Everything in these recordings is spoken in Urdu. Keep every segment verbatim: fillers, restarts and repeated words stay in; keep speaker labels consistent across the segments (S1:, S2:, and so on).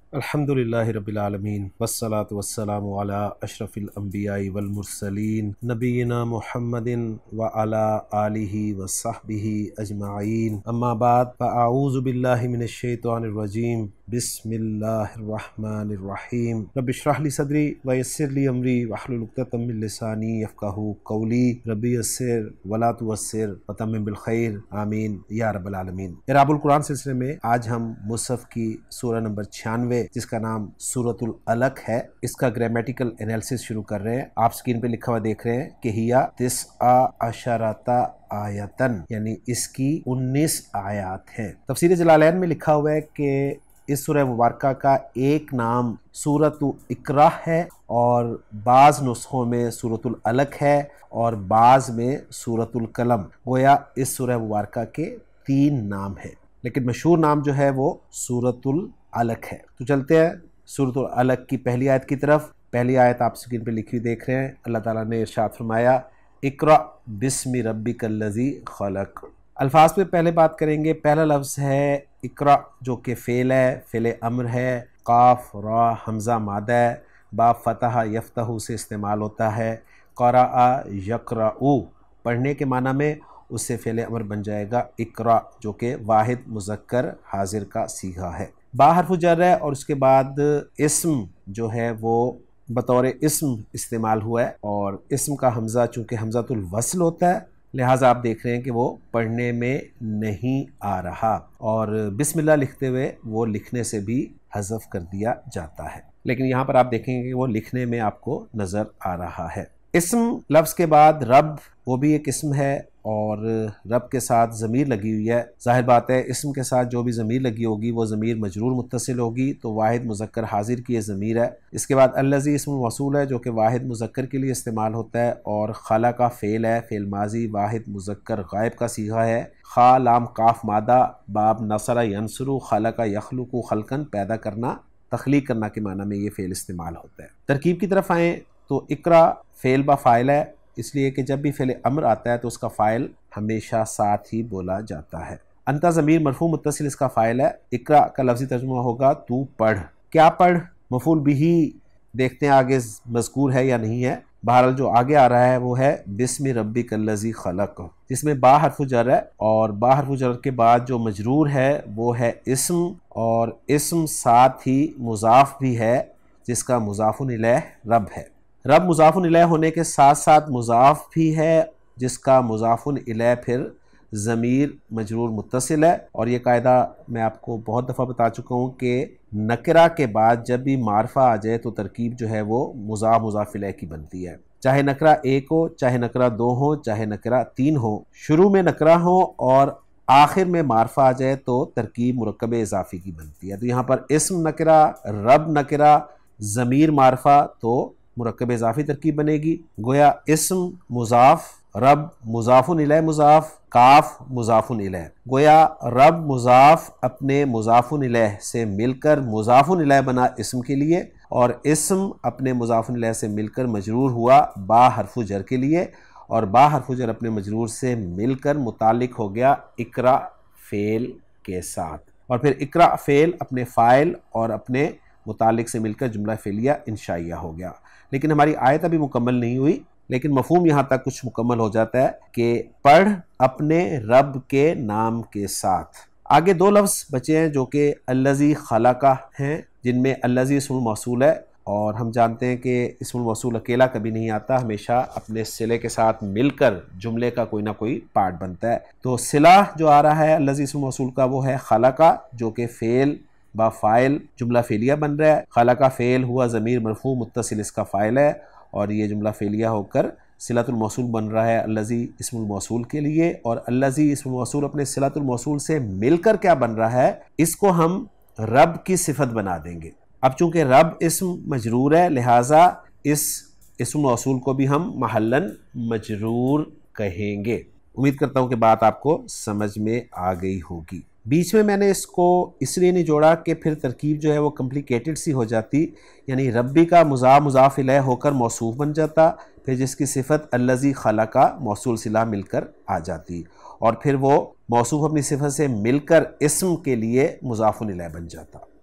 S1: الحمدللہ رب العالمین والصلاة والسلام علی اشرف الانبیاء والمرسلین نبینا محمد وعلی آلہ وصحبہ اجمعین، اما بعد فاعوذ باللہ من الشیطان الرجیم، بسم اللہ الرحمن الرحیم۔ رب اشرح لی صدری ویسر لی امری واحلل عقدۃ من لسانی یفقہوا قولی، رب یسر ولا تعسر وتمم بالخیر، آمین یا رب العالمین۔ اعراب القرآن سلسلے میں آج ہم مصحف کی سورہ نمبر چھیانوے جس کا نام سورۃ العلق ہے، اس کا گرامیٹیکل انالیسس شروع کر رہے ہیں۔ آپ سکرین پہ لکھا ہوا دیکھ رہے ہیں کہ ہیا تسع عشرۃ آیتن، یعنی اس کی انیس آیات ہیں۔ تفسیر جلالین میں لکھا ہوا ہے کہ اس سورہ مبارکہ کا ایک نام سورۃ اقرا ہے، اور بعض نسخوں میں سورۃ العلق ہے اور بعض میں سورۃ القلم۔ گویا اس سورہ مبارکہ کے تین نام ہیں، لیکن مشہور نام جو ہے وہ سورۃ العلق ہے۔ تو چلتے ہیں سورۃ العلق کی پہلی آیت کی طرف۔ پہلی آیت آپ سکرین پہ لکھی ہوئی دیکھ رہے ہیں۔ اللہ تعالیٰ نے ارشاد فرمایا، اقرأ بسم ربک الذی خلق۔ الفاظ پہ پہلے بات کریں گے۔ پہلا لفظ ہے اقرأ، جو کہ فعل ہے، فعل امر ہے۔ قاف را حمزہ مادہ ہے، با فتح یفتح سے استعمال ہوتا ہے۔ قرأ یقرأ، پڑھنے کے معنی میں اس سے فعل امر بن جائے گا اقرأ، جو کہ واحد مذکر حاضر کا صیغہ ہے۔ با حرف جر ہے، اور اس کے بعد اسم جو ہے وہ بطور اسم استعمال ہوا ہے، اور اسم کا حمزہ چونکہ حمزۃ الوصل ہوتا ہے، لہٰذا آپ دیکھ رہے ہیں کہ وہ پڑھنے میں نہیں آ رہا، اور بسم اللہ لکھتے ہوئے وہ لکھنے سے بھی حذف کر دیا جاتا ہے، لیکن یہاں پر آپ دیکھیں گے کہ وہ لکھنے میں آپ کو نظر آ رہا ہے۔ اسم لفظ کے بعد رب، وہ بھی ایک اسم ہے، اور رب کے ساتھ ضمیر لگی ہوئی ہے۔ ظاہر بات ہے اسم کے ساتھ جو بھی ضمیر لگی ہوگی وہ ضمیر مجرور متصل ہوگی، تو واحد مذکر حاضر کی یہ ضمیر ہے۔ اس کے بعد الذی اسم موصول ہے، جو کہ واحد مذکر کے لیے استعمال ہوتا ہے، اور خلق کا فعل ہے، فعل ماضی واحد مذکر غائب کا صیغہ ہے۔ خا لام قاف مادہ، باب نصر ینصر، خلق یخلق خلقن، پیدا کرنا، تخلیق کرنا کے معنی میں یہ فعل استعمال ہوتا ہے۔ ترکیب کی طرف آئیں تو اقرا فعل با فاعل ہے، اس لیے کہ جب بھی فعل امر آتا ہے تو اس کا فاعل ہمیشہ ساتھ ہی بولا جاتا ہے۔ انتا ضمیر مرفوع متصل اس کا فاعل ہے۔ اقرا کا لفظی ترجمہ ہوگا تو پڑھ۔ کیا پڑھ؟ مفعول بہ دیکھتے ہیں آگے مذکور ہے یا نہیں ہے۔ بہرحال جو آگے آ رہا ہے وہ ہے بسم ربک الذی خلق، جس میں با حرف جر ہے، اور با حرف جر کے بعد جو مجرور ہے وہ ہے اسم، اور اسم ساتھ ہی مضاف بھی ہے جس کا مضاف الیہ رب ہے۔ رب مضاف الیہ ہونے کے ساتھ ساتھ مضاف بھی ہے جس کا مضاف الیہ پھر ضمیر مجرور متصل ہے، اور یہ قاعدہ میں آپ کو بہت دفعہ بتا چکا ہوں کہ نکرہ کے بعد جب بھی معرفہ آ جائے تو ترکیب جو ہے وہ مضاف مضاف الیہ کی بنتی ہے، چاہے نکرہ ایک ہو، چاہے نکرہ دو ہو، چاہے نکرہ تین ہو۔ شروع میں نکرہ ہو اور آخر میں معرفہ آ جائے تو ترکیب مرکب اضافی کی بنتی ہے۔ تو یہاں پر اسم نکرہ، رب نکرہ، ضمیر معرفہ، تو مرکب اضافی ترکیب بنے گی۔ گویا اسم مضاف، رب مضاف الیہ مضاف، کاف مضاف الیہ۔ گویا رب مضاف اپنے مضاف الیہ سے مل کر مضاف الیہ بنا اسم کے لیے، اور اسم اپنے مضاف الیہ سے مل کر مجرور ہوا با حرف جر کے لیے، اور با حرف جر اپنے مجرور سے مل کر متعلق ہو گیا اقرا فعل کے ساتھ، اور پھر اقرا فعل اپنے فاعل اور اپنے متعلق سے مل کر جملہ فعلیہ انشائیہ ہو گیا۔ لیکن ہماری آیت ابھی مکمل نہیں ہوئی، لیکن مفہوم یہاں تک کچھ مکمل ہو جاتا ہے کہ پڑھ اپنے رب کے نام کے ساتھ۔ آگے دو لفظ بچے ہیں جو کہ الذی خلق ہیں، جن میں الذی اسم موصول ہے، اور ہم جانتے ہیں کہ اسم موصول اکیلا کبھی نہیں آتا، ہمیشہ اپنے صلے کے ساتھ مل کر جملے کا کوئی نہ کوئی پارٹ بنتا ہے۔ تو صلہ جو آ رہا ہے الذی اسم موصول کا وہ ہے خلق، جو کہ فعل با فاعل جملہ فعلیہ بن رہا ہے۔ خلق فعل ہوا ضمیر مرفوع متصل اس کا فاعل ہے، اور یہ جملہ فعلیہ ہو کر صلۃ الموصول بن رہا ہے الذی اسم الموصول کے لیے، اور الذی اسم الموصول اپنے صلۃ الموصول سے مل کر کیا بن رہا ہے، اس کو ہم رب کی صفت بنا دیں گے۔ اب چونکہ رب اسم مجرور ہے، لہٰذا اس اسم موصول کو بھی ہم محلاً مجرور کہیں گے۔ امید کرتا ہوں کہ بات آپ کو سمجھ میں آ گئی ہوگی۔ بیچ میں میں نے اس کو اس لیے نہیں جوڑا کہ پھر ترکیب جو ہے وہ کمپلیکیٹڈ سی ہو جاتی، یعنی ربی کا مضاف مضاف الیہ ہو کر موصوف بن جاتا، پھر جس کی صفت الذی خلق موصول صلہ مل کر آ جاتی، اور پھر وہ موصوف اپنی صفت سے مل کر اسم کے لیے مضاف الیہ بن جاتا۔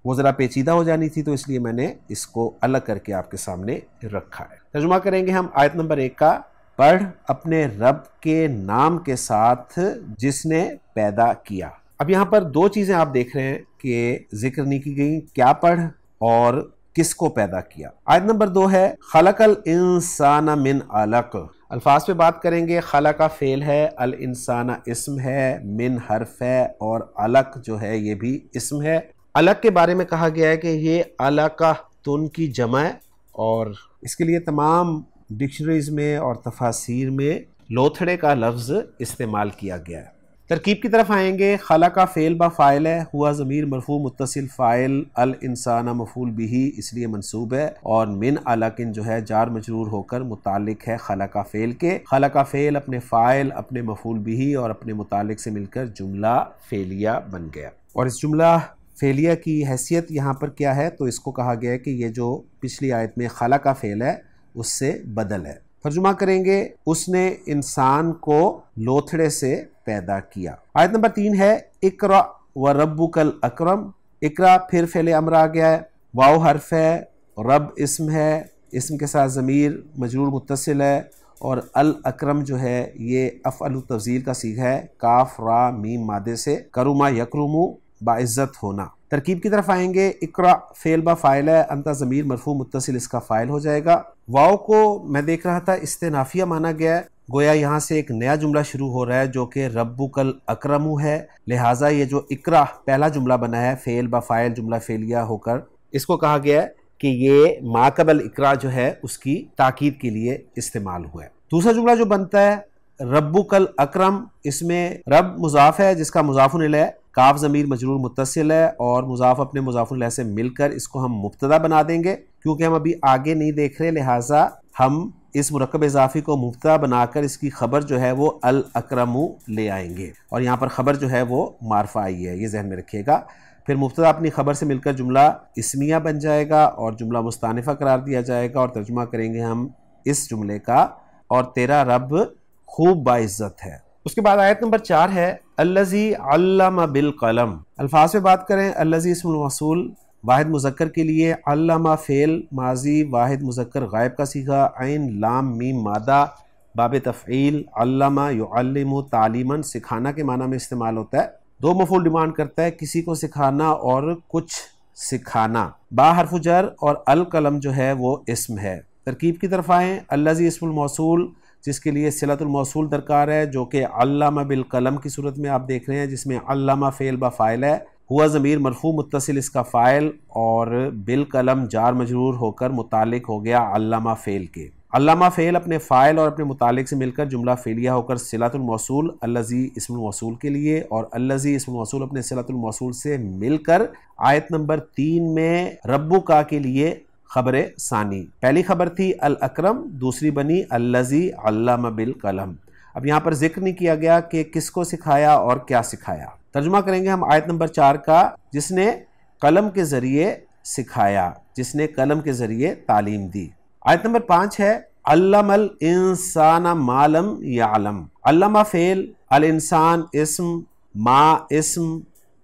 S1: وہ ذرا پیچیدہ ہو جانی تھی، تو اس لیے میں نے اس کو الگ کر کے آپ کے سامنے رکھا ہے۔ ترجمہ کریں گے ہم آیت نمبر ایک کا۔ پڑھ اپنے رب کے نام کے ساتھ جس نے پیدا کیا۔ اب یہاں پر دو چیزیں آپ دیکھ رہے ہیں کہ ذکر نہیں کی گئی، کیا پڑھ اور کس کو پیدا کیا۔ آیت نمبر دو ہے خلق الانسان من علق۔ الفاظ پہ بات کریں گے، خلق فعل ہے، الانسان اسم ہے، من حرف ہے، اور علق جو ہے یہ بھی اسم ہے۔ علق کے بارے میں کہا گیا ہے کہ یہ علقہ تن کی جمع ہے، اور اس کے لیے تمام ڈکشنریز میں اور تفاسیر میں لوتھڑے کا لفظ استعمال کیا گیا ہے۔ ترکیب کی طرف آئیں گے، خلق فعل با فاعل ہے، ہوا ضمیر مرفوع متصل فاعل، الانسان مفعول بھی اس لیے منصوب ہے، اور من علق جو ہے جار مجرور ہو کر متعلق ہے خلق فعل کے۔ خلق فعل اپنے فاعل، اپنے مفعول بھی اور اپنے متعلق سے مل کر جملہ فعلیہ بن گیا، اور اس جملہ فعلیہ کی حیثیت یہاں پر کیا ہے، تو اس کو کہا گیا ہے کہ یہ جو پچھلی آیت میں خلق فعل ہے اس سے بدل ہے۔ ترجمہ کریں گے، اس نے انسان کو لوتھڑے سے پیدا کیا۔ آیت نمبر تین ہے اقرأ وربک الاکرم۔ اقرأ پھر فعل امر آ گیا ہے، واو حرف ہے، رب اسم ہے، اسم کے ساتھ ضمیر مجرور متصل ہے، اور الاکرم جو ہے یہ افعل التفضیل کا صیغہ ہے، کاف را میم مادے سے، کرما یکرمو باعزت ہونا۔ ترکیب کی طرف آئیں گے، اقرأ فعل با فاعل ہے، انت ضمیر مرفوع متصل اس کا فاعل ہو جائے گا۔ واو کو میں دیکھ رہا تھا استنافیہ مانا گیا ہے، گویا یہاں سے ایک نیا جملہ شروع ہو رہا ہے جو کہ ربک الاکرم ہے، لہٰذا یہ جو اقرأ پہلا جملہ بنا ہے فعل با فاعل جملہ فعلیہ ہو کر، اس کو کہا گیا ہے کہ یہ ما قبل اقرأ جو ہے اس کی تاکید کے لیے استعمال ہوا ہے۔ دوسرا جملہ جو بنتا ہے ربک الاکرم، اس میں رب مضاف ہے جس کا مضاف الیہ کاف ضمیر مجرور متصل ہے، اور مضاف اپنے مضاف الیہ سے مل کر اس کو ہم مبتدا بنا دیں گے، کیونکہ ہم ابھی آگے نہیں دیکھ رہے، لہٰذا ہم اس مرکب اضافی کو مبتدا بنا کر اس کی خبر جو ہے وہ الاکرم لے آئیں گے، اور یہاں پر خبر جو ہے وہ معرفہ آئی ہے، یہ ذہن میں رکھیے گا۔ پھر مبتدا اپنی خبر سے مل کر جملہ اسمیہ بن جائے گا اور جملہ مستانفہ قرار دیا جائے گا، اور ترجمہ کریں گے ہم اس جملے کا، اور تیرا رب خوب باعزت ہے۔ اس کے بعد آیت نمبر چار ہے الذی علم بالقلم۔ الفاظ پہ بات کریں، الذی اسم الموصول واحد مذکر کے لیے، علم فعل ماضی واحد مذکر غائب کا صیغہ، عین لام میم مادہ باب تفعیل، علم یعلم تعلیما سکھانا کے معنی میں استعمال ہوتا ہے، دو مفعول ڈیمانڈ کرتا ہے، کسی کو سکھانا اور کچھ سکھانا۔ با حرف جر اور القلم جو ہے وہ اسم ہے۔ ترکیب کی طرف آئیں، الذی اسم الموصول جس کے لیے صلۃ الموصول درکار ہے، جو کہ علم بالقلم کی صورت میں آپ دیکھ رہے ہیں، جس میں علم فعل با فاعل ہے، ہوا ضمیر مرفوع متصل اس کا فاعل، اور بالقلم جار مجرور ہو کر متعلق ہو گیا علامہ فعل کے۔ علامہ فعل اپنے فاعل اور اپنے متعلق سے مل کر جملہ فعلیہ ہو کر صلۃ الموصول الذی اسم الموصول کے لیے، اور الذی اسم الموصول اپنے صلۃ الموصول سے مل کر آیت نمبر تین میں ربک کے لیے خبر ثانی، پہلی خبر تھی الاکرم، دوسری بنی الذی علم بالقلم۔ اب یہاں پر ذکر نہیں کیا گیا کہ کس کو سکھایا اور کیا سکھایا۔ ترجمہ کریں گے ہم آیت نمبر چار کا، جس نے قلم کے ذریعے سکھایا، جس نے قلم کے ذریعے تعلیم دی۔ آیت نمبر پانچ ہے علم الانسان ما لم یعلم۔ علم فعل، الانسان اسم، ما اسم،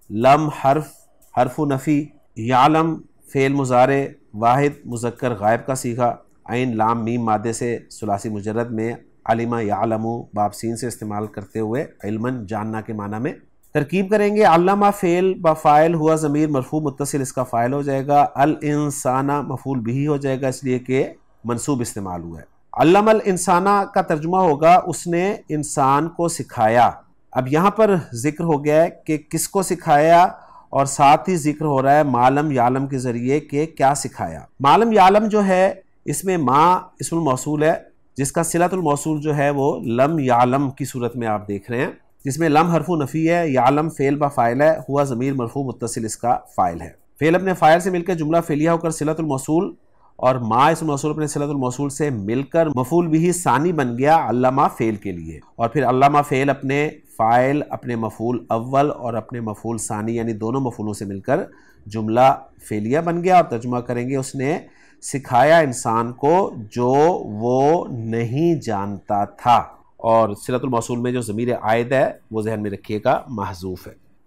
S1: لم حرف حرف نفی، یعلم فعل مضارع واحد مذکر غائب کا صیغہ، عین لام میم مادے سے ثلاثی مجرد میں علم یعلم باب سین سے استعمال کرتے ہوئے علماً جاننا کے معنی میں۔ ترکیب کریں گے، علامہ فعل با فاعل ہوا ضمیر مرفوع متصل اس کا فاعل ہو جائے گا، الانسان مفعول بھی ہو جائے گا اس لیے کہ منصوب استعمال ہوا ہے۔ علم الانسان کا ترجمہ ہوگا اس نے انسان کو سکھایا۔ اب یہاں پر ذکر ہو گیا ہے کہ کس کو سکھایا، اور ساتھ ہی ذکر ہو رہا ہے معلم یعلم کے ذریعے کہ کیا سکھایا۔ معلم یعلم جو ہے اس میں ما اسم الموصول ہے، جس کا صلۃ الموصول جو ہے وہ لم یعلم کی صورت میں آپ دیکھ رہے ہیں، جس میں لم حرف نفی ہے، یعلم فعل با فاعل ہے، ہوا ضمیر مرفوع متصل اس کا فاعل ہے۔ فعل اپنے فاعل سے مل کر جملہ فعلیہ ہو کر صلۃ الموصول، اور ما اسم موصول اپنے صلۃ الموصول سے مل کر مفعول بھی ثانی بن گیا علامہ فعل کے لیے، اور پھر علامہ فعل اپنے فاعل، اپنے مفعول اول اور اپنے مفعول ثانی یعنی دونوں مفعولوں سے مل کر جملہ فعلیہ بن گیا، اور ترجمہ کریں گے اس نے سکھایا انسان کو جو وہ نہیں جانتا تھا، اور صلۃ الموصول میں جو ضمیر عائد ہے وہ ذہن میں رکھیے گا محذوف ہے۔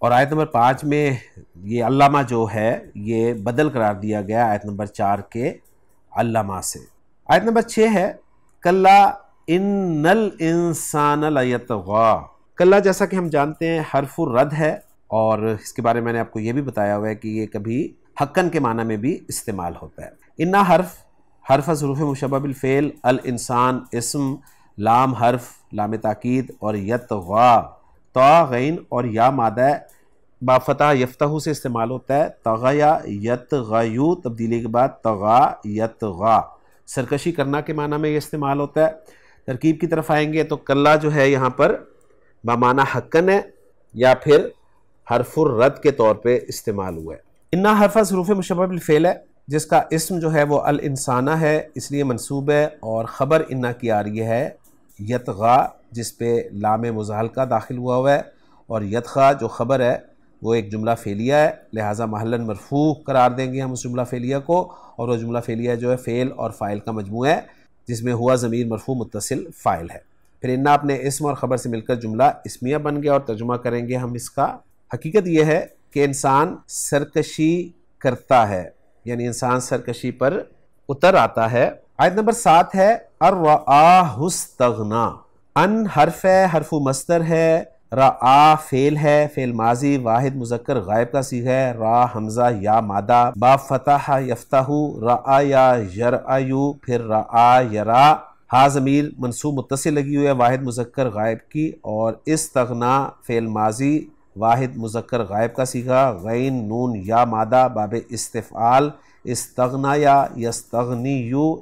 S1: اور آیت نمبر پانچ میں یہ علامہ جو ہے یہ بدل قرار دیا گیا آیت نمبر چار کے علامہ سے۔ آیت نمبر چھ ہے کلا ان الانسان لیطغی۔ کلا جیسا کہ ہم جانتے ہیں حرف الرد ہے، اور اس کے بارے میں میں نے آپ کو یہ بھی بتایا ہوا ہے کہ یہ کبھی حقاً کے معنی میں بھی استعمال ہوتا ہے۔ انا حرف حرف از حروف مشبہ بالفعل، الانسان اسم، لام حرف لام تاکید، اور یطغی تا غین اور یا مادہ با فتح یفتح سے استعمال ہوتا ہے۔ طغیا یطغیو تبدیلی کے بعد طغا یطغا، سرکشی کرنا کے معنی میں یہ استعمال ہوتا ہے۔ ترکیب کی طرف آئیں گے تو کلا جو ہے یہاں پر بمعنی حقن ہے یا پھر حرف الرد کے طور پہ استعمال ہوا ہے۔ انا حرف از حروف مشبہ بالفعل ہے، جس کا اسم جو ہے وہ الانسانہ ہے، اس لیے منصوب ہے، اور خبر انا کی آ رہی ہے یطغا، جس پہ لام مزالقہ داخل ہوا ہوا ہے، اور یطغا جو خبر ہے وہ ایک جملہ فعلیہ ہے، لہٰذا محلاً مرفوع قرار دیں گے ہم اس جملہ فعلیہ کو، اور وہ جملہ فعلیہ جو ہے فعل اور فاعل کا مجموعہ ہے، جس میں ہوا ضمیر مرفوع متصل فاعل ہے۔ پھر انا اپنے اسم اور خبر سے مل کر جملہ اسمیہ بن گیا، اور ترجمہ کریں گے ہم اس کا۔ حقیقت یہ ہے کہ انسان سرکشی کرتا ہے، یعنی انسان سرکشی پر اتر آتا ہے۔ آیت نمبر سات ہے الرآہ استغنا۔ ان حرف ہے، حرف مصدر ہے، رآ فعل ہے، فعل ماضی واحد مذکر غائب کا صیغہ ہے، را حمزہ یا مادہ، با فتح یفتح، رآ یا یرآیو، پھر رآ یرا، ہا ضمیر منصوب متصل لگی ہوئی ہے واحد مذکر غائب کی، اور استغنا فعل ماضی واحد مذکر غائب کا صیغہ، غین نون یا مادہ باب استفعال، استغنا یا یستغنیو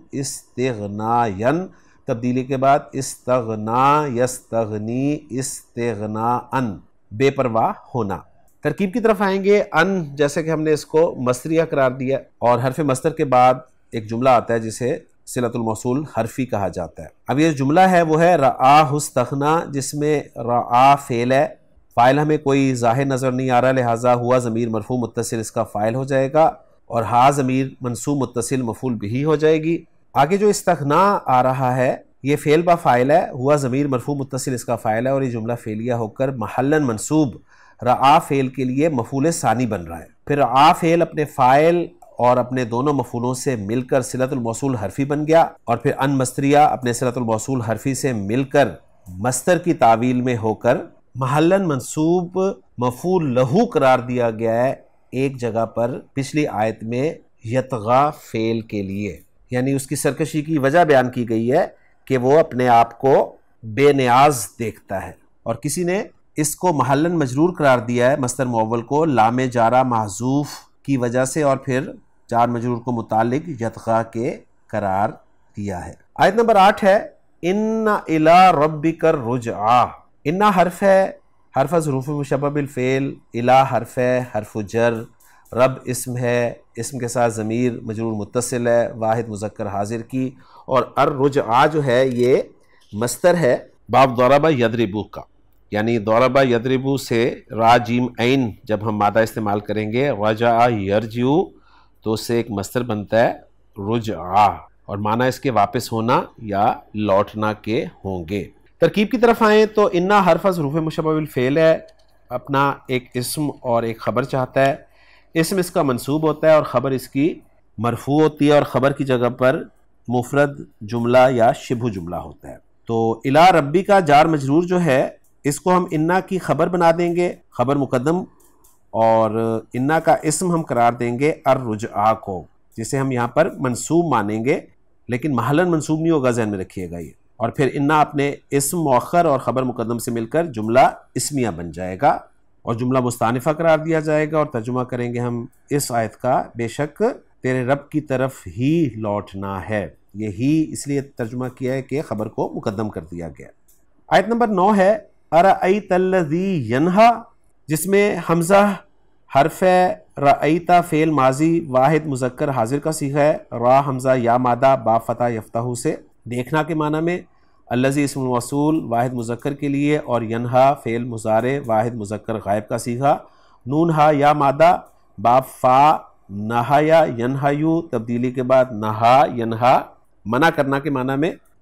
S1: استغناین تبدیلی کے بعد استغنا یستغنی استغناءن، بے پرواہ ہونا۔ ترکیب کی طرف آئیں گے۔ ان جیسے کہ ہم نے اس کو مصدریہ قرار دیا، اور حرف مصدر کے بعد ایک جملہ آتا ہے جسے صلۃ الموصول حرفی کہا جاتا ہے۔ اب یہ جملہ ہے وہ ہے رآہ استغنا، جس میں رآ فعل ہے، فاعل ہمیں کوئی ظاہر نظر نہیں آ رہا، لہٰذا ہوا ضمیر مرفوع متصل اس کا فاعل ہو جائے گا، اور ہا ضمیر منصوب متصل مفعول بہ ہو جائے گی۔ آگے جو استغنا آ رہا ہے یہ فعل با فاعل ہے، ہوا ضمیر مرفوع متصل اس کا فاعل ہے، اور یہ جملہ فعلیہ ہو کر محلاً منصوب رآ فعل کے لیے مفعول ثانی بن رہا ہے۔ پھر رآ فعل اپنے فاعل اور اپنے دونوں مفعولوں سے مل کر صلۃ الموصول حرفی بن گیا، اور پھر ان مصدریہ اپنے صلۃ الموصول حرفی سے مل کر مصدر کی تعویل میں ہو کر محلاً منصوب مفعول لہو قرار دیا گیا ہے ایک جگہ پر پچھلی آیت میں یطغا فعل کے لیے، یعنی اس کی سرکشی کی وجہ بیان کی گئی ہے کہ وہ اپنے آپ کو بے نیاز دیکھتا ہے، اور کسی نے اس کو محلاً مجرور قرار دیا ہے مصدر معول کو لام جارہ محذوف کی وجہ سے، اور پھر جار مجرور کو متعلق یطغا کے قرار دیا ہے۔ آیت نمبر آٹھ ہے ان الی ربک الرجعی۔ انا حرف ہے، حرف از حروف مشبہ بالفعل، الی حرف ہے، حرف جر، رب اسم ہے، اسم کے ساتھ ضمیر مجرور متصل ہے واحد مذکر حاضر کی، اور الرجعی جو ہے یہ مصدر ہے باب ضرب یضرب کا، یعنی ضرب یضرب سے را جیم عین جب ہم مادہ استعمال کریں گے رجع یرجع تو اس سے ایک مصدر بنتا ہے رجعہ، اور معنی اس کے واپس ہونا یا لوٹنا کے ہوں گے۔ ترکیب کی طرف آئیں تو انا حرف از حروف مشبہ بالفعل ہے، اپنا ایک اسم اور ایک خبر چاہتا ہے، اسم اس کا منصوب ہوتا ہے اور خبر اس کی مرفوع ہوتی ہے، اور خبر کی جگہ پر مفرد جملہ یا شبہ جملہ ہوتا ہے۔ تو الی ربی کا جار مجرور جو ہے اس کو ہم انا کی خبر بنا دیں گے، خبر مقدم، اور انا کا اسم ہم قرار دیں گے الرجعہ کو، جسے ہم یہاں پر منصوب مانیں گے، لیکن محلاً منصوب نہیں ہوگا، ذہن میں رکھیے گا یہ۔ اور پھر انا اپنے اسم مؤخر اور خبر مقدم سے مل کر جملہ اسمیہ بن جائے گا، اور جملہ مستانفہ قرار دیا جائے گا، اور ترجمہ کریں گے ہم اس آیت کا بے شک تیرے رب کی طرف ہی لوٹنا ہے۔ یہ ہی اس لیے ترجمہ کیا ہے کہ خبر کو مقدم کر دیا گیا۔ آیت نمبر نو ہے ارأیت الذی ینہا، جس میں حمزہ حرف ہے، رأیت فعل ماضی واحد مذکر حاضر کا صیغہ ہے، را حمزہ یا مادہ با فتح یفتح سے دیکھنا کے معنی میں، الذی اسم موصول واحد مذکر کے لیے، اور ینہا فعل مضارع واحد مذکر غائب کا صیغہ، نون ہا یا مادہ با فا نہایا ینہایو تبدیلی کے بعد نہا ینہا، منع کرنا کے معنی میں،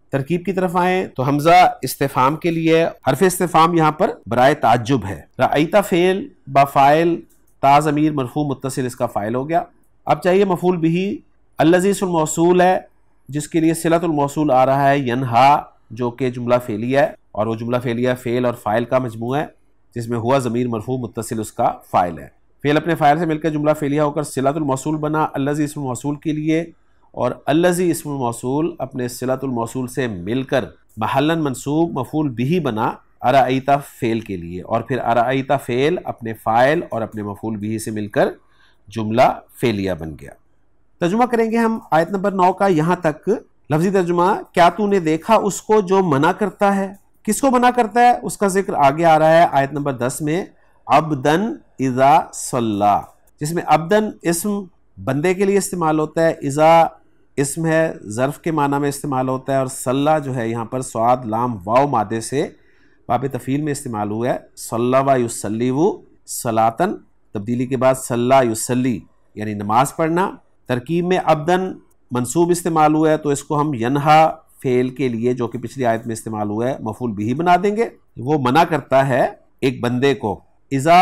S1: ترکیب کی طرف آئیں تو حمزہ استفہام کے لیے، حرف استفہام یہاں پر برائے تعجب ہے. رأیت فعل با فاعل تا ضمیر مرفوع متصل اس کا فاعل ہو گیا. اب چاہیے مفعول بہ. الذی اسم موصول ہے جس کے لیے صلۃ الموصول آ رہا ہے ینہا، جو کہ جملہ فعلیہ ہے، اور وہ جملہ فعلیہ فعل اور فاعل کا مجموعہ ہے جس میں ہوا ضمیر مرفوع متصل اس کا فاعل ہے. فعل اپنے فاعل سے مل کر جملہ فعلیہ ہو کر صلۃ الموصول بنا الذی اسم موصول کے لیے، اور الذی اسم موصول اپنے صلۃ الموصول سے مل کر محلاً منصوب مفعول بہ بنا ارأیت فعل کے لیے، اور پھر ارأیت فعل اپنے فاعل اور اپنے مفعول بہ سے مل کر جملہ فعلیہ بن گیا. ترجمہ کریں گے ہم آیت نمبر نو کا یہاں تک. لفظی ترجمہ: کیا تو نے دیکھا اس کو جو منع کرتا ہے؟ کس کو منع کرتا ہے اس کا ذکر آگے آ رہا ہے آیت نمبر دس میں. عبدن اذا صلی، جس میں عبدن اسم بندے کے لیے استعمال ہوتا ہے، اذا اسم ہے ظرف کے معنی میں استعمال ہوتا ہے، اور صلی جو ہے یہاں پر صاد لام واو مادے سے باب تفعیل میں استعمال ہوا ہے. صلی و یصلی و صلاۃً، تبدیلی کے بعد صلی یصلی یعنی نماز پڑھنا. ترکیب میں عبدن منصوب استعمال ہوا ہے تو اس کو ہم ینہا فعل کے لیے جو کہ پچھلی آیت میں استعمال ہوا ہے مفعول بہ بنا دیں گے. وہ منع کرتا ہے ایک بندے کو. اذا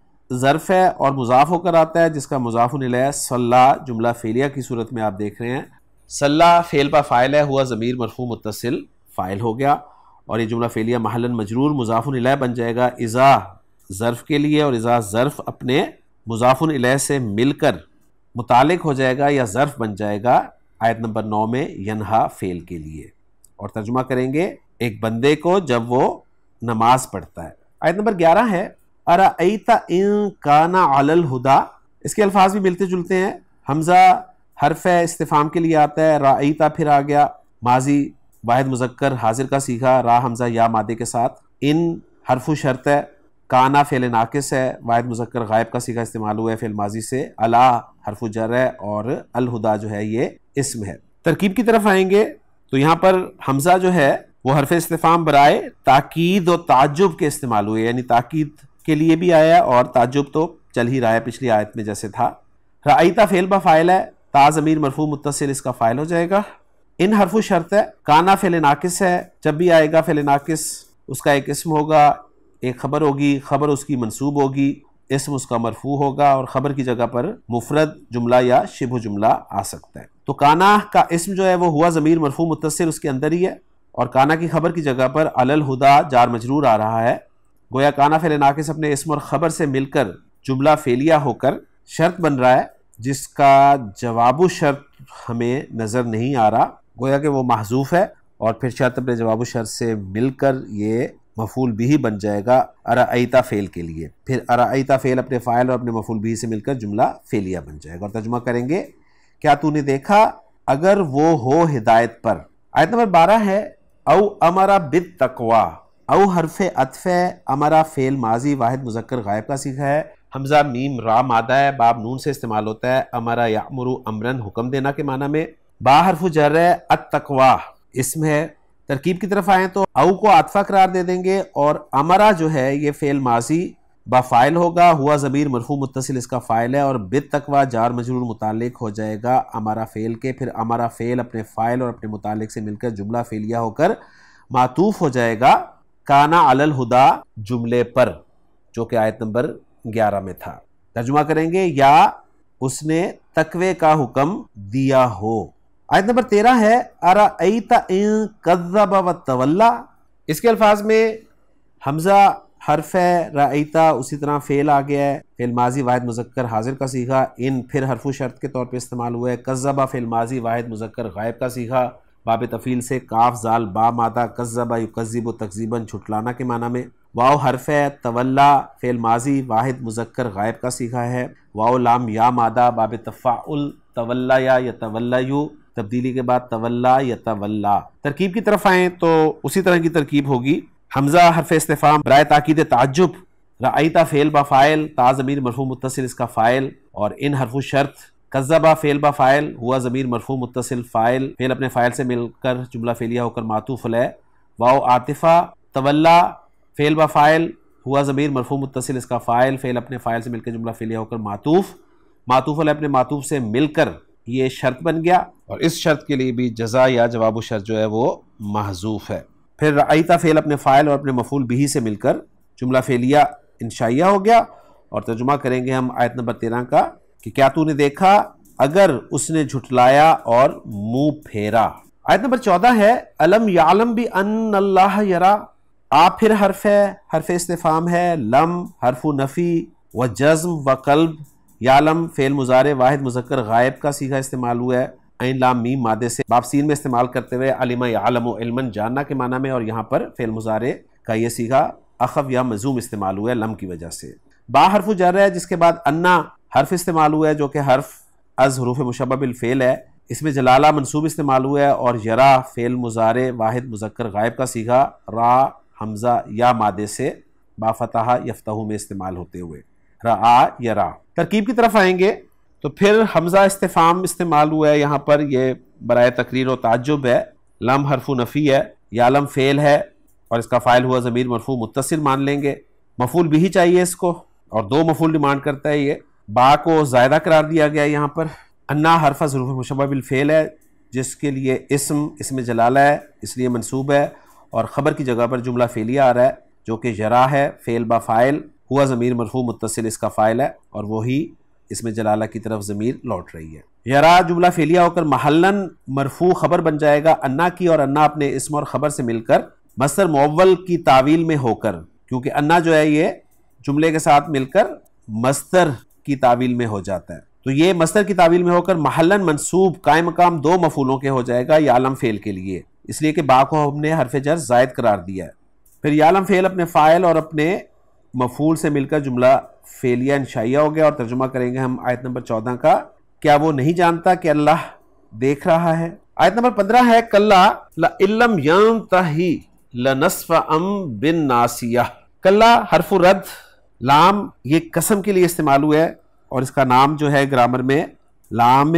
S1: ظرف ہے اور مضاف ہو کر آتا ہے جس کا مضاف الیہ صلی جملہ فعلیہ کی صورت میں آپ دیکھ رہے ہیں. صلی فعل پا فاعل ہے، ہوا ضمیر مرفوع متصل فاعل ہو گیا، اور یہ جملہ فعلیہ محلاً مجرور مضاف الیہ بن جائے گا اذا ظرف کے لیے، اور اذا ظرف اپنے مضاف الیہ سے مل کر متعلق ہو جائے گا یا ظرف بن جائے گا آیت نمبر نو میں ینہا فعل کے لیے. اور ترجمہ کریں گے ایک بندے کو جب وہ نماز پڑھتا ہے. آیت نمبر گیارہ ہے ارأیت ان کان علی الہدی. اس کے الفاظ بھی ملتے جلتے ہیں. حمزہ حرف استفہام کے لیے آتا ہے، رأیت پھر آ گیا ماضی واحد مذکر حاضر کا صیغہ را حمزہ یا مادے کے ساتھ. ان حرف و شرط ہے، کانا فعل ناقص ہے واحد مذکر غائب کا صیغہ استعمال ہوا ہے فعل ماضی سے، الا حرف جر ہے، اور الہدا جو ہے یہ اسم ہے. ترکیب کی طرف آئیں گے تو یہاں پر حمزہ جو ہے وہ حرف استفہام برائے تاکید و تعجب کے استعمال ہوئے، یعنی تاکید کے لیے بھی آیا اور تعجب تو چل ہی رہا ہے پچھلی آیت میں جیسے تھا. رأیت فعل با فاعل ہے، تا ضمیر مرفوع متصل اس کا فاعل ہو جائے گا. ان حرف و شرط ہے، کانا فعل ناقص ہے، جب بھی آئے گا فعل ناقص اس کا ایک اسم ہوگا، ایک خبر ہوگی، خبر اس کی منصوب ہوگی، اسم اس کا مرفوع ہوگا، اور خبر کی جگہ پر مفرد جملہ یا شبہ جملہ آ سکتا ہے. تو کانا کا اسم جو ہے وہ ہوا ضمیر مرفوع متصل اس کے اندر ہی ہے، اور کانا کی خبر کی جگہ پر علی الہدی جار مجرور آ رہا ہے. گویا کانا فعل ناقص اپنے اسم اور خبر سے مل کر جملہ فعلیہ ہو کر شرط بن رہا ہے جس کا جواب و شرط ہمیں نظر نہیں آ رہا، گویا کہ وہ محذوف ہے، اور پھر شرط اپنے جواب و شرط سے مل کر یہ مفعول بہ بن جائے گا ارأیت فعل کے لیے. پھر ارأیت فعل اپنے فاعل اور اپنے مفعول بہ سے مل کر جملہ فعلیہ بن جائے گا. اور ترجمہ کریں گے کیا تو نے دیکھا اگر وہ ہو ہدایت پر. آیت نمبر بارہ ہے او امر بالتقوی. او حرف عطف ہے، امرا فعل ماضی واحد مذکر غائب کا صیغہ ہے، حمزہ میم را مادہ ہے، باب نون سے استعمال ہوتا ہے، امرا یامر امرن حکم دینا کے معنی میں. با حرف جر ہے، التقوی اسم ہے. ترکیب کی طرف آئیں تو او کو عطفہ قرار دے دیں گے، اور امرا جو ہے یہ فعل ماضی با فاعل ہوگا، ہوا ضمیر مرفوع متصل اس کا فاعل ہے، اور بالتقوی جار مجرور متعلق ہو جائے گا امرا فعل کے. پھر امرا فعل اپنے فاعل اور اپنے متعلق سے مل کر جملہ فعلیہ ہو کر معطوف ہو جائے گا کانا علی الہدی جملے پر، جو کہ آیت نمبر گیارہ میں تھا. ترجمہ کریں گے یا اس نے تقوی کا حکم دیا ہو. آیت نمبر تیرہ ہے ارأیت ان کذب وتولی. اس کے الفاظ میں حمزہ حرف ہے، رأیت اسی طرح فعل آ گیا ہے، فعل ماضی واحد مذکر حاضر کا صیغہ، ان پھر حرف شرط کے طور پہ استعمال ہوا ہے، کذب فعل ماضی واحد مذکر غائب کا صیغہ، باب تفعیل سے کاف زال با مادہ، کذب یکذب تکذیبا جھٹلانا کے معنی میں. واو حرف ہے، تولا فعل ماضی واحد مذکر غائب کا صیغہ ہے، واو لام یا مادہ، باب تفاعل تولا یا یتولیو، تبدیلی کے بعد تولا یتولا. ترکیب کی طرف آئیں تو اسی طرح کی ترکیب ہوگی. حمزہ حرف استفہام برائے تاکید تعجب، رأیت فعل با فاعل، تا ضمیر مرفوع متصل اس کا فاعل، اور ان حرف شرط کذب فعل با فاعل، ہوا ضمیر مرفوع متصل فاعل، فعل اپنے فاعل سے مل کر جملہ فعلیہ ہو کر معطوف علیہ، واو عاطفہ، تولا فعل با فاعل، ہوا ضمیر مرفوع متصل اس کا فاعل، فعل اپنے فاعل سے مل کر جملہ فعلیہ ہو کر معطوف، معطوف علیہ اپنے معطوف سے مل کر یہ شرط بن گیا، اور اس شرط کے لیے بھی جزا یا جواب و شرط جو ہے وہ محذوف ہے۔ پھر رأیتا فعل اپنے فاعل اور اپنے مفعول بھی سے مل کر جملہ فعلیہ انشائیہ ہو گیا، اور ترجمہ کریں گے ہم آیت نمبر تیرہ کا کہ کیا تو نے دیکھا اگر اس نے جھٹلایا اور منہ پھیرا۔ آیت نمبر چودہ ہے الم یعلم بان اللہ یرا، آ پھر حرف ہے، حرف استفہام ہے، لم حرف نفی و جزم و قلب، یعلم فعل مضارع واحد مذکر غائب کا صیغہ استعمال ہوا ہے، عین لام میم مادے سے باب سین میں استعمال کرتے ہوئے علم یعلم علما جاننا کے معنی میں، اور یہاں پر فعل مضارع کا یہ صیغہ اخف یا مضموم استعمال ہوا ہے لم کی وجہ سے۔ با حرف جر ہے جس کے بعد انا حرف استعمال ہوا ہے جو کہ حرف از حروف مشبہ بالفعل ہے، اس میں جلالہ منصوب استعمال ہوا ہے، اور یرا فعل مضارع واحد مذکر غائب کا صیغہ را حمزہ یا مادے سے با فتح یفتح میں استعمال ہوتے ہوئے رآ یرا۔ ترکیب کی طرف آئیں گے تو پھر حمزہ استفہام استعمال ہوا ہے، یہاں پر یہ برائے تقریر و تعجب ہے، لم حرف نفی ہے، یعلم فعل ہے اور اس کا فاعل ہوا ضمیر مرفوع متصل مان لیں گے، مفعول بھی چاہیے اس کو، اور دو مفعول ڈیمانڈ کرتا ہے یہ، با کو زائدہ قرار دیا گیا ہے یہاں پر، انا حرف ظروف مشبہ بالفعل ہے جس کے لیے اسم اسم جلالہ ہے اس لیے منصوب ہے، اور خبر کی جگہ پر جملہ فعلیہ آ رہا ہے جو کہ یرا ہے، فعل با فاعل ہوا ضمیر مرفوع متصل اس کا فاعل ہے، اور وہی اسم جلالہ کی طرف ضمیر لوٹ رہی ہے۔ یرا جملہ فعلیہ ہو کر محلن مرفوع خبر بن جائے گا انا کی، اور انا اپنے اسم اور خبر سے مل کر مصدر معول کی تعویل میں ہو کر، کیونکہ انا جو ہے یہ جملے کے ساتھ مل کر مصدر کی تعویل میں ہو جاتا ہے، تو یہ مصدر کی تعویل میں ہو کر محلن منصوب قائم مقام دو مفعولوں کے ہو جائے گا یعلم فعل کے لیے، اس لیے کہ با کو ہم نے حرف جر زائد قرار دیا ہے۔ پھر یعلم فعل اپنے فاعل اور اپنے مفعول سے مل کر جملہ فعلیہ انشائیہ ہو گیا، اور ترجمہ کریں گے ہم آیت نمبر چودہ کا کیا وہ نہیں جانتا کہ اللہ دیکھ رہا ہے۔ آیت نمبر پندرہ ہے کلا لئن لم ینتہی لنصفعا بالناصیہ۔ کلا حرف رد، لام یہ قسم کے لیے استعمال ہوا ہے، اور اس کا نام جو ہے گرامر میں لام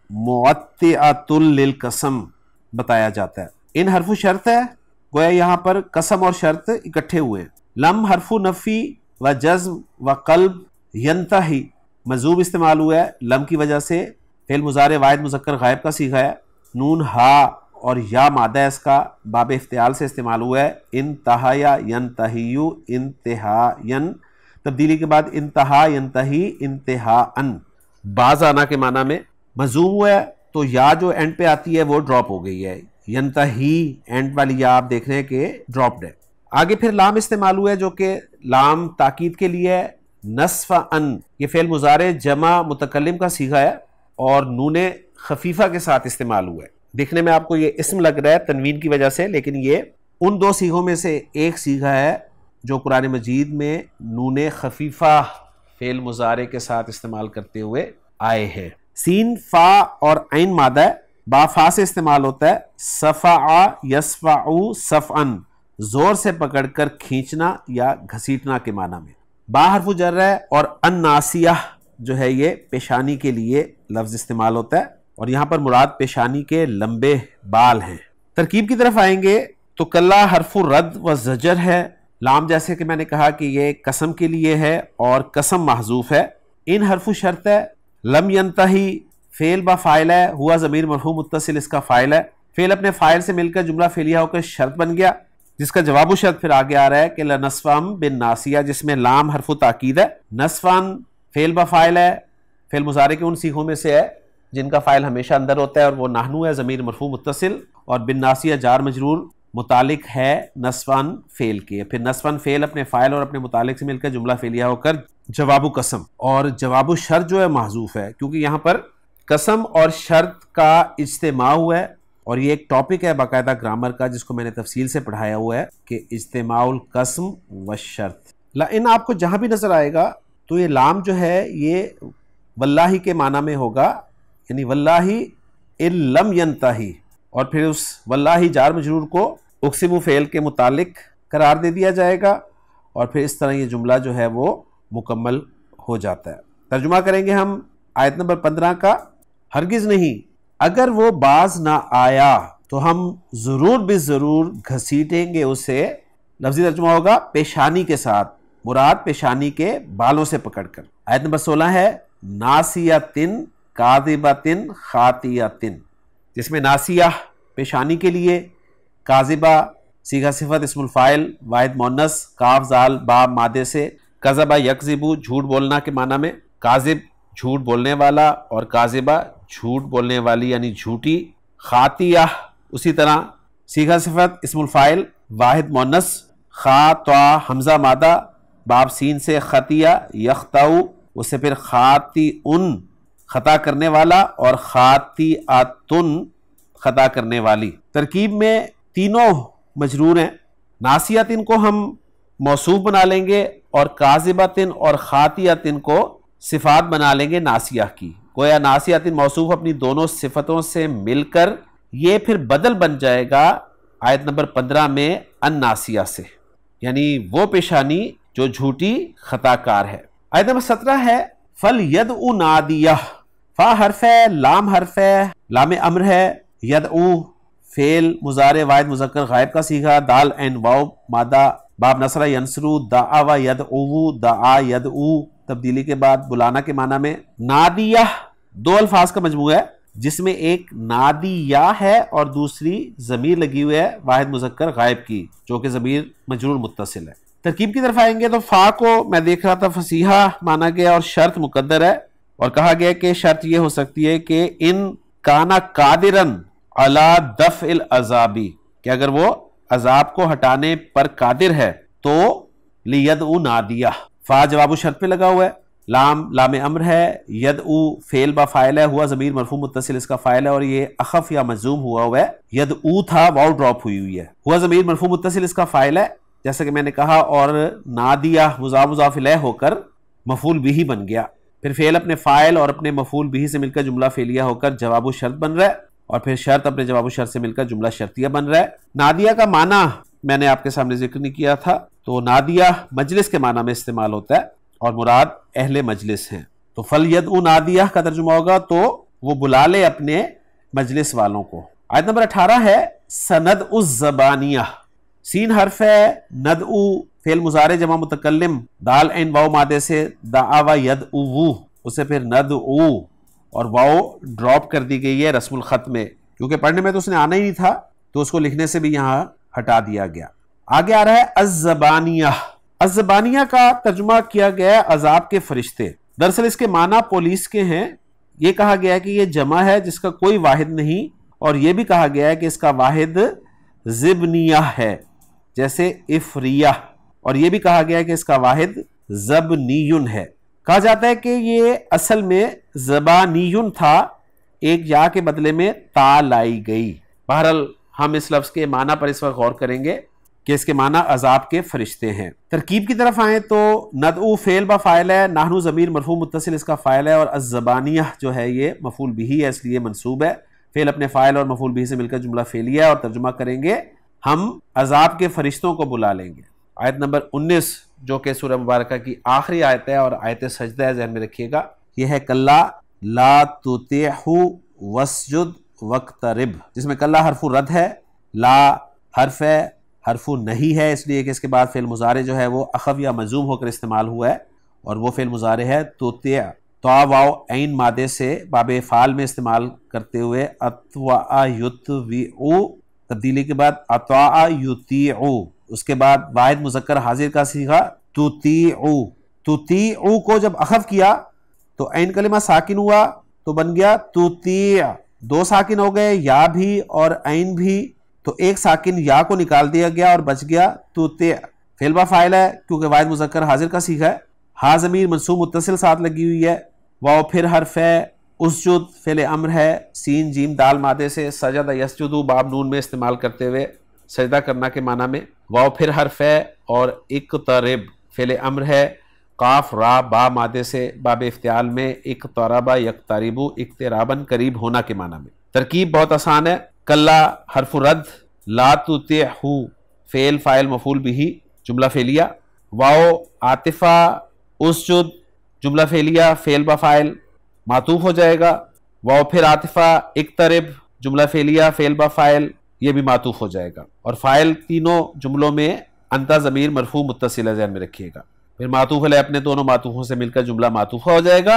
S1: معطئۃ للقسم بتایا جاتا ہے۔ ان حرف شرط ہے، گویا یہاں پر قسم اور شرط اکٹھے ہوئے ہیں۔ لم حرف نفی و جزم و قلب، ینتہی مضروب استعمال ہوا ہے لم کی وجہ سے، فعل مضارع واحد مذکر غائب کا صیغہ ہے، نون ہا اور یا مادہ اس کا باب افتعال سے استعمال ہوا ہے، انتہا ینتہیو انتہاین، تبدیلی کے بعد انتہا ینتہی انتہا ان، باز آنا کے معنی میں مضموم ہوا ہے، تو یا جو اینڈ پہ آتی ہے وہ ڈراپ ہو گئی ہے، ینتہی اینڈ والی یا آپ دیکھ رہے ہیں کہ ڈراپڈ ہے۔ آگے پھر لام استعمال ہوا ہے جو کہ لام تاکید کے لیے ہے، نصف ان یہ فعل مضارع جمع متکلم کا صیغہ ہے، اور نون خفیفہ کے ساتھ استعمال ہوا ہے۔ دیکھنے میں آپ کو یہ اسم لگ رہا ہے تنوین کی وجہ سے، لیکن یہ ان دو صیغوں میں سے ایک صیغہ ہے جو قرآن مجید میں نون خفیفہ فعل مضارع کے ساتھ استعمال کرتے ہوئے آئے ہیں۔ سین فا اور عین مادہ ہے، با فا سے استعمال ہوتا ہے، صفع یصفع صفعا، زور سے پکڑ کر کھینچنا یا گھسیٹنا کے معنی میں۔ با حرف جر ہے، اور الناسیہ جو ہے یہ پیشانی کے لیے لفظ استعمال ہوتا ہے، اور یہاں پر مراد پیشانی کے لمبے بال ہیں۔ ترکیب کی طرف آئیں گے تو کلا حرف رد و زجر ہے، لام جیسے کہ میں نے کہا کہ یہ قسم کے لیے ہے اور قسم محذوف ہے۔ ان حرف شرط ہے، لم ینتہی فعل با فاعل ہے، ہوا ضمیر مرفوع متصل اس کا فاعل ہے، فعل اپنے فاعل سے مل کر جملہ فعلیہ ہو کر شرط بن گیا، جس کا جواب و شرط پھر آگے آ رہا ہے کہ لنصفعا بالناصیہ، جس میں لام حرف تاکید ہے، نصفعا فعل با فاعل ہے، فعل مضارع کے ان صیغوں میں سے ہے جن کا فاعل ہمیشہ اندر ہوتا ہے، اور وہ نحنو ہے ضمیر مرفوع متصل، اور بالناصیہ جار مجرور متعلق ہے نصفاً فعل کے، پھر نصفاً فعل اپنے فاعل اور اپنے متعلق سے مل کر جملہ فعلیہ ہو کر جواب و قسم، اور جواب و شرط جو ہے محذوف ہے، کیونکہ یہاں پر قسم اور شرط کا اجتماع ہوا ہے، اور یہ ایک ٹاپک ہے باقاعدہ گرامر کا جس کو میں نے تفصیل سے پڑھایا ہوا ہے کہ اجتماع القسم والشرط۔ لئن آپ کو جہاں بھی نظر آئے گا تو یہ لام جو ہے یہ واللہ کے معنی میں ہوگا، یعنی واللہ ان لم ینتہی، اور پھر اس واللہ جار مجرور کو اقسم فعل کے متعلق قرار دے دیا جائے گا، اور پھر اس طرح یہ جملہ جو ہے وہ مکمل ہو جاتا ہے۔ ترجمہ کریں گے ہم آیت نمبر پندرہ کا، ہرگز نہیں اگر وہ باز نہ آیا تو ہم ضرور بے ضرور گھسیٹیں گے اسے، لفظی ترجمہ ہوگا پیشانی کے ساتھ، مراد پیشانی کے بالوں سے پکڑ کر۔ آیت نمبر سولہ ہے ناسیتن काज़िबतिन खातियतिन, जिसमें नासिया पेशानी के लिए, काज़िबा सीगा सिफत इस्मुल फ़ाइल वाहिद मुअन्नस काफ जाल बा मादे से, कज़बा यकज़िबु झूठ बोलना के माना में, काज़िब झूठ बोलने वाला और काज़िबा झूठ बोलने वाली यानी झूठी, खातिया उसी तरह सीगा सिफत इस्मुल फ़ाइल वाहिद मुअन्नस खा त्वा हमज़ा मादा बाब सीन से, खतिया यख्ताउ उससे फिर खाती उन खता करने वाला और खाती आतुन खता करने वाली। तरकीब में तीनों मजरूर हैं। नासियातिन को हम मौसूफ बना लेंगे और काज़िबातिन और खातियातिन को सिफात बना लेंगे नासिया की। गोया नासियातिन मौसूफ अपनी दोनों सिफतों से मिलकर ये फिर बदल बन जाएगा आयत नंबर पंद्रह में अन नासिया से, यानी वो पेशानी जो झूठी खताकार है। आयत नंबर सत्रह है फल यद उ नादिया, फा हर्फ है, लाम हर्फ है, लाम अम्र है, यद उ फेल मुजारे वाहिद मुज़क्कर गायब का सीगा, दाल एन वाव मादा बाब नसरा यंसरू, दाआ व यद उ दाआ यद उ तब्दीली के बाद बुलाना के माना में। नादिया दो अल्फाज का मजमू है जिसमें एक नादिया है और दूसरी ज़मीर लगी हुई है वाहिद मुज़क्कर गायब की जो कि ज़मीर मजरूर मुत्तसिल है। तरकीब की तरफ आएंगे तो फा को मैं देख रहा था फसीहा माना गया और शर्त मुकद्दर है और कहा गया कि शर्त यह हो सकती है कि इन काना कादिरन अला दफ इल अजाबी, कि अगर वो अजाब को हटाने पर कादिर है तो लियद उ नादिया। फा जवाब शर्त पे लगा हुआ है, लाम लाम अम्र है, यद उ फेल बा फाइल है, हुआ ज़मीर मरफू मुत्तसिल इसका फाइल है और ये अखफ या मजूम हुआ हुआ है। यद उ था वाव ड्रॉप हुई हुई है, हुआ ज़मीर मरफू मुत्तसिल इसका फाइल है जैसा कि मैंने कहा, और नादिया मुज़ाफ मुज़ाफ इलैह होकर मफूल बिही बन गया। फिर फेल अपने फाइल और अपने मफूल बिही से मिलकर जुमला फेलिया होकर जवाब शर्त बन रहा है और फिर शर्त अपने जवाब शर्त से मिलकर जुमला शर्तिया बन रहा है। नादिया का माना मैंने आपके सामने जिक्र नहीं किया था, तो नादिया मजलिस के माना में इस्तेमाल होता है और मुराद अहले मजलिस हैं। तो फल यद उ नादिया का तर्जुमा होगा तो वो बुला ले अपने मजलिस वालों को। आयत नंबर अठारह है सनद उस ज़बानिया, सीन हर्फ है, नद उ फेल मुजारे जमा मुतकल्लिम, दाल एन वाव मादे से, दाआ यद उ उसे फिर नद उ और वाव ड्रॉप कर दी गई है रस्मुल खत में, क्योंकि पढ़ने में तो उसने आना ही नहीं था तो उसको लिखने से भी यहाँ हटा दिया गया। आगे आ रहा है अज़्ज़बानिया। अज़्ज़बानिया का तर्जुमा किया गया है अजाब के फरिश्ते। दरअसल इसके माना पुलिस के हैं। ये कहा गया है कि ये जमा है जिसका कोई वाहिद नहीं, और ये भी कहा गया है कि इसका वाहिद ज़िबनिया है जैसे इफ्रिया, और ये भी कहा गया है कि इसका वाहिद ज़बनियुन है। कहा जाता है कि ये असल में ज़बानियुन था, एक या के बदले में ता लाई गई। बहरहाल हम इस लफ्ज़ के माना पर इस वक्त गौर करेंगे कि इसके माना अजाब के फरिश्ते हैं। तरकीब की तरफ आए तो नदउ फेल बा फाइल है, नाहनु ज़मीर मरफू मुत्तसिल इसका फाइल है और अज़्ज़बानिया जो है ये मफूल बिही है इसलिए मंसूब है। फेल अपने फाइल और मफूल बिही से मिलकर जुमला फेलिया है और तर्जुमा करेंगे हम अजाब के फरिश्तों को बुला लेंगे। आयत नंबर उन्नीस जो कि सूरह मुबारका की आखिरी आयत है और आयत सजदा है, ज़हन में रखिएगा। यह है कल्ला ला तुतिहु वस्जुद वक्तरिब, जिसमें कल्ला हरफु रद है, ला हरफ है, हरफु नहीं है इसलिए कि इसके बाद फेल मुजारे जो है वो अखफ या मजूम होकर इस्तेमाल हुआ है और वो फेल मुजारे है तुतिअ, तो वाव ऐन मादे से बाबे फाल में इस्तेमाल करते हुए अत्वा युत्विउ, तब्दीली के बाद अत्वा युतिउ, उसके बाद वाहिद मुज़क्कर हाजिर का सीगा तुतीउ। तुतीउ को जब अखफ किया तो ऐन कलिमा साकिन हुआ तो बन गया तुती, दो साकिन हो गए या भी और ऐन भी, तो एक साकिन या को निकाल दिया गया और बच गया तुती। फेल बा फाइल है क्योंकि वाहिद मुज़क्कर हाजिर का सीगा है, हा ज़मीर मंसूब मुत्तसिल साथ लगी हुई है, वाव फिर हर्फ है, उसजुद फेल अम्र है, सीन जीम दाल मादे से, सजदा यसजुदु बाब नून में इस्तेमाल करते हुए सजदा करना के माना में, वाव फिर हर्फ है और इक़्तरिब फेल अम्र है, काफ रा बा मादे से बाब इफ्तियाल में इक़्तरबा यक़्तरिबु इक़्तिराबन करीब होना के माना में। तरकीब बहुत आसान है, कल्ला हरफु रद, ला तुतिहु फेल फाइल मफूल बिही जुमला फेलिया, वाव आतिफा उसजुद जुमला फेलिया फेल बा फाइल मातूफ हो जाएगा, वाव फिर आतिफा इक़्तरिब जुमला फेलिया फेल बा फाइल ये भी मातूफ हो जाएगा, और फाइल तीनों जुमलों में अंता ज़मीर मरफू मुत्तसिल ज़हन में रखिएगा। फिर मातूफ अलैह अपने दोनों मातूफों से मिलकर जुमला मातूफा हो जाएगा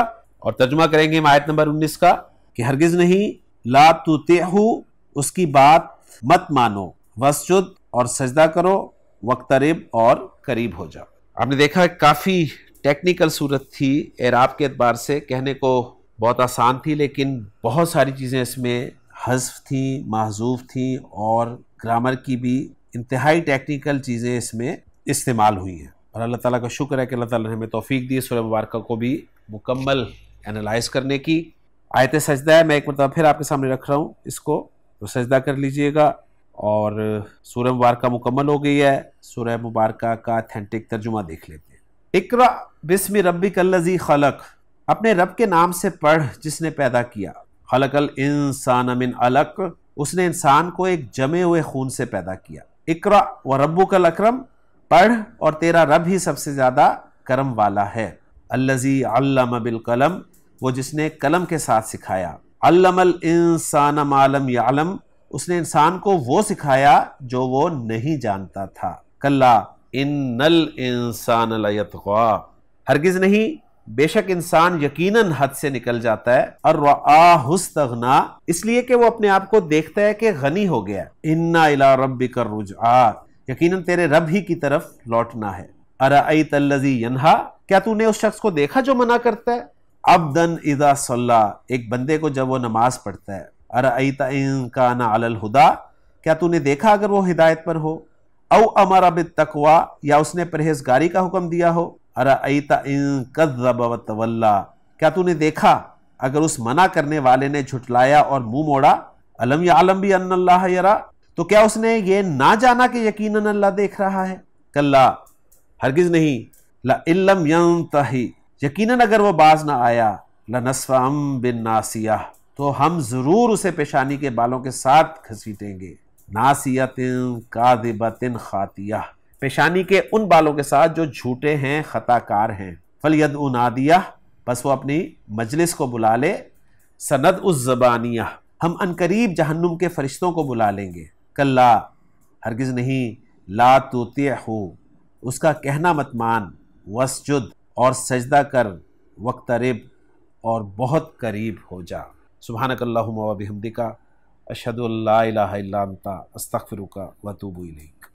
S1: اور ترجمہ کریں گے آیت نمبر انیس کا کہ ہرگز نہیں، لا تطیعہ، اس کی بات مت مانو، وسجد، اور سجدہ کرو، وقترب، اور قریب ہو جاؤ۔ آپ نے دیکھا کافی ٹیکنیکل صورت تھی، اعراب کے اعتبار سے کہنے کو بہت آسان تھی، لیکن بہت ساری چیزیں اس میں حذف تھیں، محذوف تھیں، اور گرامر کی بھی انتہائی ٹیکنیکل چیزیں اس میں استعمال ہوئی ہیں۔ اور اللہ تعالیٰ کا شکر ہے کہ اللہ تعالیٰ نے ہمیں توفیق دی سورہ مبارکہ کو بھی مکمل انالائز کرنے کی۔ آیت سجدہ ہے، میں ایک مرتبہ پھر آپ کے سامنے رکھ رہا ہوں اس کو، تو سجدہ کر لیجئے گا۔ اور سورہ مبارکہ مکمل ہو گئی ہے، سورہ مبارکہ کا اتھینٹک ترجمہ دیکھ لیتے ہیں۔ اقرأ بسم ربک الذی خلق، اپنے رب کے نام سے پڑھ جس نے پیدا کیا۔ خلق الانسان من علق، اس نے انسان کو ایک جمے ہوئے خون سے پیدا کیا۔ اقرأ وربک الاکرم، پڑھ اور تیرا رب ہی سب سے زیادہ کرم والا ہے۔ الذی علم بالقلم، وہ جس نے قلم کے ساتھ سکھایا۔ علم الانسان ما لم یعلم، اس نے انسان کو وہ سکھایا جو وہ نہیں جانتا تھا۔ کلا ان الانسان لیطغی، ہرگز نہیں، بے شک انسان یقیناً حد سے نکل جاتا ہے۔ الرآہ استغنی، اس لیے کہ وہ اپنے آپ کو دیکھتا ہے کہ غنی ہو گیا۔ ان الی ربک الرجعی، یقیناً تیرے رب ہی کی طرف لوٹنا ہے۔ ارأیت الذی ینہی، کیا تو نے اس شخص کو دیکھا جو منع کرتا ہے؟ عبدا اذا صلی، ایک بندے کو جب وہ نماز پڑھتا ہے۔ ارأیت ان کان علی الہدی، کیا تو نے دیکھا اگر وہ ہدایت پر ہو؟ او امر بالتقوی، یا اس نے پرہیزگاری کا حکم دیا ہو۔ ارأیت ان کذب وتولی، کیا تو نے دیکھا اگر اس منع کرنے والے نے جھٹلایا اور منہ موڑا۔ الم یعلم بان اللہ یری، تو کیا اس نے یہ نہ جانا کہ یقیناً اللہ دیکھ رہا ہے؟ کلا، ہرگز نہیں، لئن لم ینتہی، یقیناً اگر وہ باز نہ آیا، لنصفعا بالناصیہ، تو ہم ضرور اسے پیشانی کے بالوں کے ساتھ گھسیٹیں گے۔ ناصیۃ کاذبۃ خاطیہ، پیشانی کے ان بالوں کے ساتھ جو جھوٹے ہیں، خطا کار ہیں۔ فلیدع نادیہ، بس وہ اپنی مجلس کو بلا لے۔ سندع الزبانیہ، ہم عنقریب جہنم کے فرشتوں کو بلا لیں گے۔ کلا، ہرگز نہیں، لا تطیعہ، اس کا کہنا مت مان، واسجد، اور سجدہ کر، وقترب، اور بہت قریب ہو جا۔ سبحانک اللہم و بحمدک، اشہد ان لا الہ الا انت، استغفرک و اتوب الیک۔